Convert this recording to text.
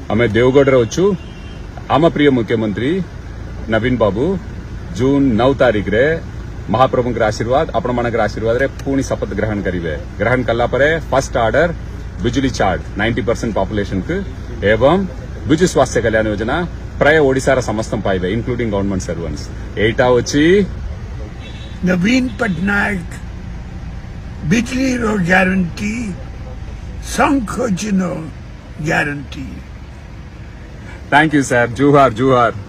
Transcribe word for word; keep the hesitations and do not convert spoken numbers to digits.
आमे देवगढ़ रे अच्छु आम प्रिय मुख्यमंत्री नवीन बाबू जून नौ तारीख रे महाप्रभु आशीर्वाद आपण मान आशीर्वाद रे पुणी शपथ ग्रहण करेंगे। ग्रहण कला परे फर्स्ट ऑर्डर बिजुली चार्ज नाइंटी परसेंट पॉपुलेशन को एवं बिजु स्वास्थ्य कल्याण योजना प्राय ओडिशार समस्त पाइबे इंक्लूडिंग गवर्नमेंट सर्वेंट्स एटा वची नवीन पटनायक बिजली रो ग्यारंटी शंख चिन्ह ग्यारंटी। Thank you sir. जुहार जुहार।